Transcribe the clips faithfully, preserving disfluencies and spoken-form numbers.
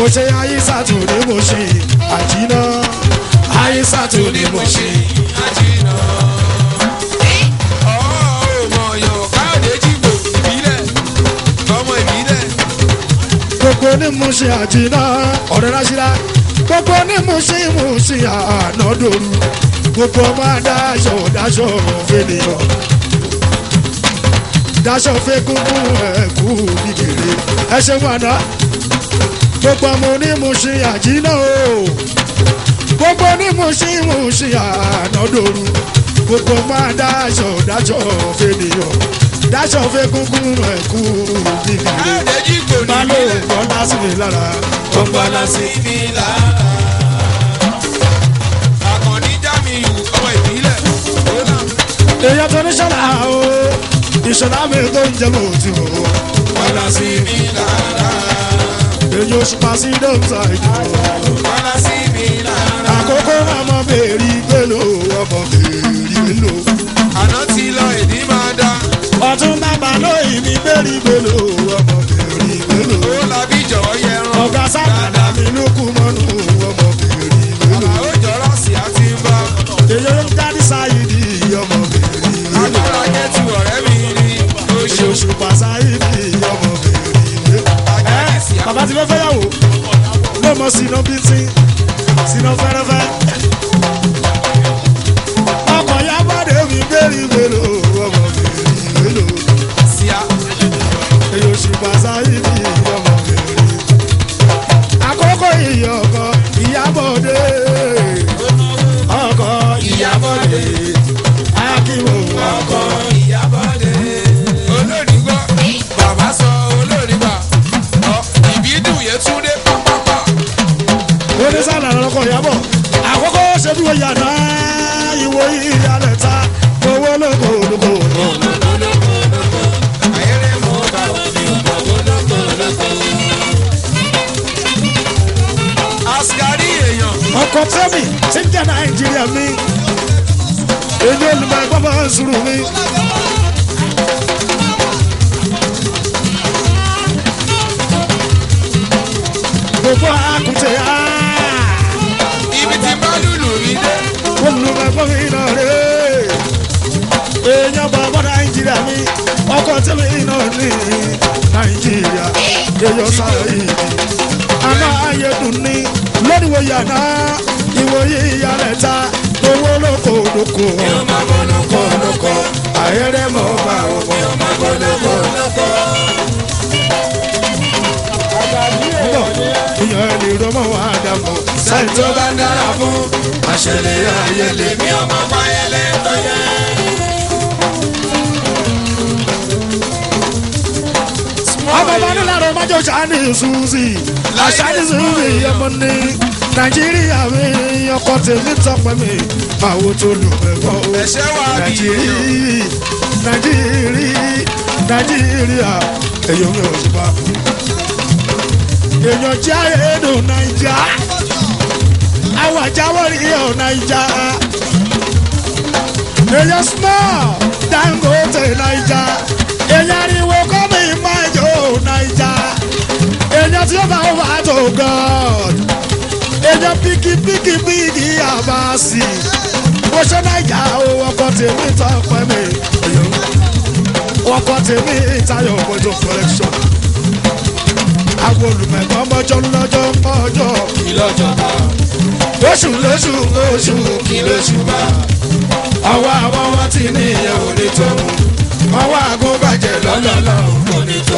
mo ṣe Aisatu ni mo ṣe àjínà Aisatu ni mo ṣe àjìnà. ọmọ ọyọ káyọ̀dé jìgbò ìbílẹ̀ ọmọ ìbílẹ̀. gbogbo ni mo ṣe àjínà ọ̀rẹ́ rásílá gbogbo ni mo ṣe mo ṣe ànádòru gbogbo ọmọ adáṣọ dáṣọ fènìyàn dáṣọ fẹkùnkùn ẹkú bìbìrì ẹ ṣe wọn àná gbogbo ọmọ ni mo ṣe àjínà o gbogbo ni mo ṣe mo ṣe ànádòru gbogbo ọmọ adáṣọ dáṣọ fènìyàn dáṣọ fẹkùnkùn ẹkú bìbìrì káyọ̀dé jìgbò má ló ìbílẹ̀ gbọ́ lásìmí lára ọgbọ́n sí mi lára. àkànní jámiyù ọmọ ìbílẹ̀ èèyàn tó ní ṣọlá o ìṣọlá mi tó ń jẹ mọ́ ti wò ó ọgbọ́n sí mi lára. èyí oṣù pàṣẹ dọ́kítà ìdìbò ọgbọ́n sí mi lára. àkókò ọmọ bèèrè gbèlò ọmọ bèèrè gbèlò àná ti lọ ìdí máa dá. ọtún bàbá lóyìn mi bèèrè gbèlò ọmọ bèèrè gbèlò ó làbí jọ̀wọ́ yẹran. ọ̀gá sábàdà mi ló kú mọ́nú ọmọ bèèrè gbèlò àbá ó jọ̀rọ̀ sí àti ń bá. èyí ó dárí sáyidì ọmọ bèèrè gbèlò agbára jẹ́ tu ọ̀rẹ́ mi rí. ó èyí ṣe oṣù pàṣẹ ọmọ bèèrè gbèlò àjàdí sí bàbá ti fẹ́ fẹ́yàwó ló mọ sínú bíntì sínú fẹ́rẹ́fẹ́ ọkọ̀ ya bọ́dé mi bẹ́ẹ̀rì gbèrò ọmọ bẹ̀rẹ̀ gbèrò àsíá. èyí oṣù pàṣẹ ìdí ọmọ bẹ̀rẹ̀ àkókò ìyá ọkọ̀ ìyábọ̀dé ọkọ̀ ìyábọ̀dé akíwò ọkọ̀ ìyábọ̀dé. olórí gbọ́ bàbá sọ olórí gbà. ọ ìbídùn yẹn tún dé pápápá. onísàlà lọkọ̀ ìyábọ̀ àkókò ṣe bí wọ́n yàrá ìwò ìyàlẹ̀ ta owó lóko lóko. ayẹyẹ mọ bá òfin ọmọ olóko olóko. asikari èèyàn. ọkọ̀ tẹ́mi tí ń jẹ́ nàìjíríà mi èyí olùmọ̀ ẹ̀gbọ́n bá ń sùúrù mi. gbogbo àkùtẹ̀ á ibi tí bá lùlù mi dé. olùmọ̀ ẹ̀gbọ́n mi náà rè é èèyàn bàbá nàìjíríà mi ọkọ̀ tẹ́mi náà ní nàìjíríà èèyàn sáré yìí àná ayédùn ní lónìí wo yàrá ìwòye ìyàlẹ̀ ta owó lóko lóko ọmọ olóko olóko. ayẹrẹ mọ bá ọmọ ọmọ olóko olóko. ìyàn lè rọmọ wà dàmọ sẹ́ni tó bá ń dára fún àṣẹlẹ̀ ayẹlẹ̀ mi ọmọ fáyẹlẹ̀ tó yẹ. ọmọ bá nílàrọ májò sani suzi àṣàní suzi ọmọ ní nàìjíríà mi ọkọ tèmi tọpẹ mi máa wo tó lù mẹfọ ẹ̀ṣẹ̀ wà bí nàìjíríà nàìjíríà nàìjíríà èyí mi ò ṣùpá èèyàn jẹ́ èdò nàìjà àwọn àjáwọ́rì ọ̀ nàìjà èèyàn small Dangote nàìjà èèyàn ariwo kọ́mi májò nàìjà èèyàn tí ó bá wà tó God èèyàn píkì píkì píkì àbáàsì bó ṣe nàìjà o ọkọ̀ tèmi tọpẹ́ mi ọkọ̀ tèmi Táyọ̀ mọ́tò collection àwọn olùmẹ̀kọ́ mọ́jọ́ lọ́jọ́ mọ́jọ́ kí lọ́jọ́ bá oṣù lóṣù oṣù kí lóṣù bá. ọwọ́ àwọn wọn ti ní ìyẹn ò ní tó ọwọ́ àgọ́ bàjẹ́ lọ́lọ́lọ́ kò ní tó.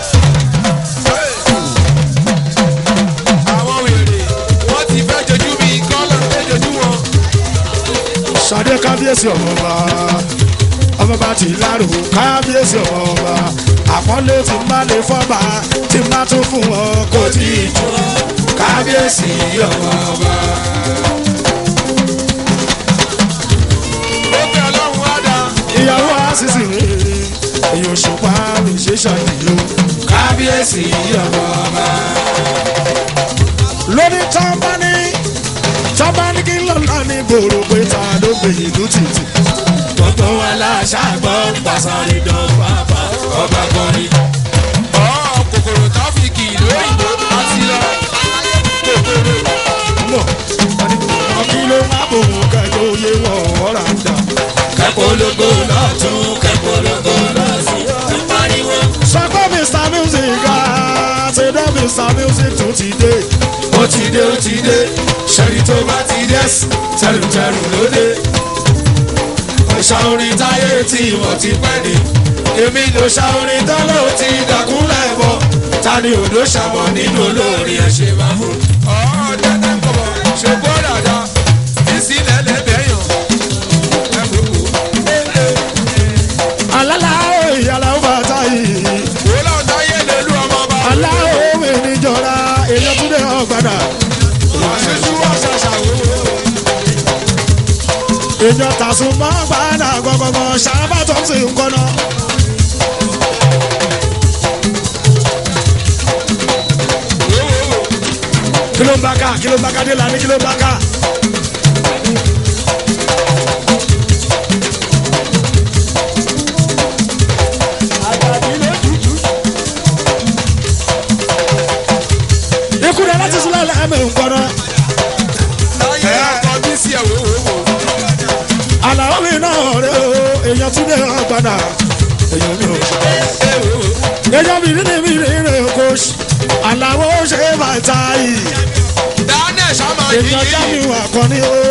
àwọn wèrè wọ́n ti fẹ́ jojú mi kọ́lá fẹ́ jojú wọn. Ṣadé kábíyèsí ọmọọba ọmọọba ti lárò kábíyèsí ọmọọba àpọ́nlé tí má lè fọ́ba tí má tún fún ọ kò tí ì tó kábíyèsí ọmọọba. ó fẹ́ ọlọ́run wá dá. ìyàwó àṣìṣe rere èyí òṣùpá mi ṣe ṣàdìyó kábíyèsí ọmọọba. lórí tọ́ba ní tọ́ba ní kí lọ́la ní gbòòrò pé ta ló gbé ìlú títì. gbogbo wa láṣà gbọ́ pàṣẹ ìdánwò ọba kọrin. ọ̀ kòkòrò táfíìkì ìlú òyìnbó àti lọ. Mr Music tó ti dé. ó ti dé ó ti dé ṣẹ́ni tó bá ti dé tẹrùtẹrù lóde. ṣàorin táyé tí mo ti pẹ́ ni èmi ló ṣàorin tán ló ti dàkúnlẹ̀ bọ̀ ta ni òdó ṣàmọ̀ nínú olórin ẹ̀ ṣe máa fún. ọ̀ọ́ tẹ́tẹ́ ń bọ̀ ṣùgbọ́n dàda ìsílẹ̀ lẹ́bẹ̀ẹ́yàn ẹ̀ gbogbo. alálà ìyàlá ó bàtà yìí. wọ́lá táyé lè lu ọmọ bá. aláwọ̀ mi níjọra èèyàn tún lè ọ̀gbàdà. àṣeṣú wà ṣàṣàwò. èèyàn tàṣùn mọ́ gbàdà gbọ̀ngbọ̀ngbọ̀n ṣàbà tó ń sìn ń kọ́nà. kí ló ń bá ká kí ló ń bá ká dé lánàá kí ló ń bá ká. ikú rẹ̀ láti sílẹ̀ lẹ́mẹ̀ ń kọ́nà. láyé ọkọ̀ bí sí ẹ̀ wò wò wò. àlàó mi náà rẹ̀ o èèyàn tún lè ọ̀gbàdà. èèyàn mi ò èèyàn mi nínú mi nínú kò sí. àlàó ṣe bàtà yìí. daniel ṣàmà yìí èèyàn já mi yìí wà kọ́ ni o.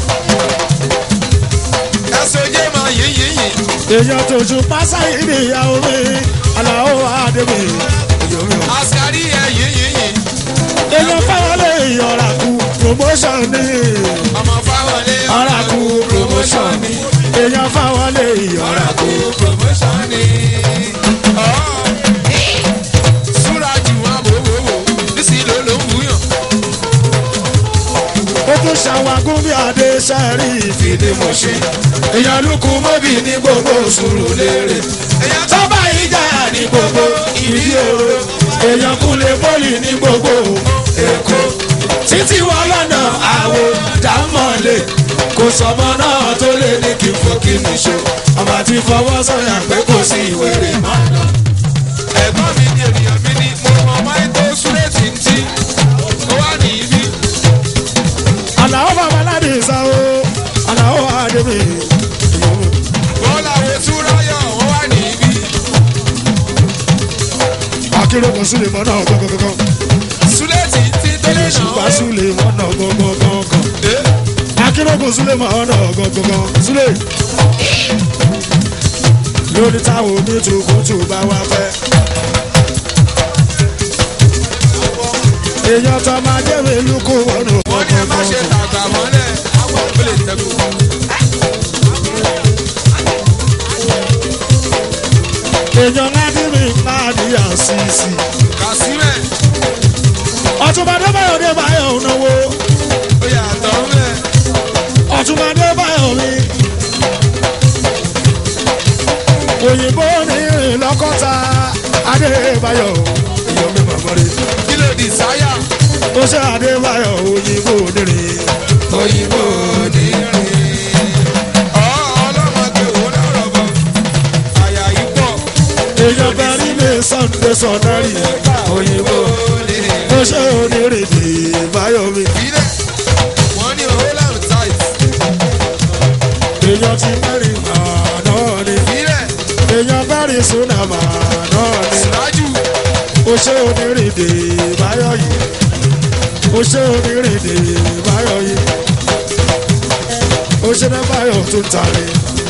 ẹsẹ̀ jẹ́ máa yìí yìí yìí. èèyàn tó ju pásá yìí ni ìyàwó mi. àlàó àdébì. èèyàn mi ò. àṣàrí ẹ̀ yìí yìí yìí. èèyàn fáwọn lè yọra kú promotion ni. ọmọ fáwọn lé ọ̀rà kú promotion ni. èèyàn fáwọn lè yọra kú. promotion ni. súra jù wọn bò wò wò nísì ló ló ń búyàn. ó tún ṣàwágún bí adé sẹ́rí ìfìdí mọ̀ ṣe. èèyàn lukú mọ́bì ní gbogbo sùúrù lérè. èèyàn tó bá yí jà ní gbogbo ìdí òru. èèyàn kúnlẹ̀ pọ́lì ní gbogbo èkó. títí wọn lọ́nà àwo dámọ̀lé. kò sọmọ náà tó lé ní kí n fò kí mi ṣó. ọmọ àti fọwọ́ sọ̀yà pé kò sí ìwéré mọ́. ẹ̀gbọ́n mi ni ènìyàn mi ni mo mọ máa tó súré tìǹtì ó wà ní ibi. àlàó bàbá aládé ìsáwó àlàó àdébì. wọ́n làwọn túráyọ̀ wọ́n wà ní ibi. akéròkò súlè mọ́ náà gọ́gọ́gọ́gọ́. súré tìǹtì tó lè nà ṣùgbọ́n ó. súlè mọ́ náà gọ́gọ́gọ́gọ́. akéròkò súlè mọ́ náà gọ́gọ́gọ́. súlè. lórí táwọn onítùkùtù bá wá fẹ́. èèyàn tó máa jẹ́wé lukú wọnú wọ́n ní ẹ má ṣe tàgbà mọ́lẹ̀ ó lè tẹ́kù. èèyàn láti mi láti àṣìṣì. kàsímẹ̀ ọ̀túnbàdé báyọ̀ dé báyọ̀ náwó. ó yàtọ̀ mẹ́. ọ̀túnbàdé báyọ̀ mi. òyìnbó ní ìlọ́kọ́ta adébáyọ̀ èèyàn mi màmá rẹ̀. kí ló di sáyà. ó ṣe adébáyọ̀ òyìnbó nírin. òyìnbó ní rìn. ọ̀ ọlọ́mọdé wo lọ́rọ̀ bọ̀. àyà yìí pọ̀. èèyàn bẹ̀rí mi sunday sọ̀nárì. òyìnbó ní rìn. ó ṣe onírèdè báyọ̀ mi. ilé wọ́n ní holland tight. èèyàn ti mẹ́rin màá náà ni. ilé èèyàn bẹ̀rí súnà màá náà ni. sírájú. ó ṣe onírèdè báyọ̀ yìí. ó ṣe onírèdè báyọ̀ yìí. ó ṣe ní báyọ̀ tó ń tari.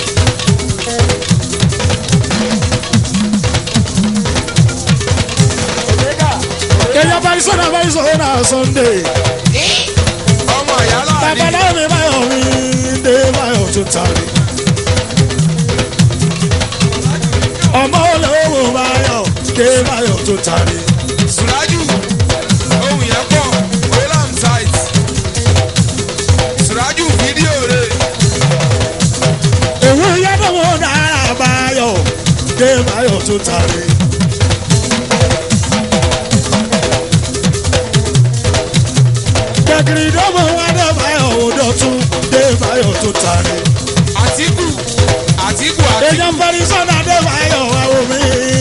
èèyàn bẹ̀rí súnà bẹ̀rí súnà sunday. ọmọ ìyá láàrin. babaláwo mi báyọ̀ mi dé báyọ̀ tó ń tari. ọmọ olówó báyọ̀ dé báyọ̀ tó ń tari. sírájú. ohun yẹn pọ̀ holland tight. sírájú fídíò rẹ̀. òwú yẹ́dọ̀wọ́ náírà báyọ̀ dé báyọ̀ tó tari. gbẹ̀gìrì dọ́mọ̀ wá dé báyọ̀ òdò tún dé báyọ̀ tó tari. àtìkù àtìkù àtìkù. èèyàn bẹ̀rẹ̀ sọ́nà dé báyọ̀ àwọn mi.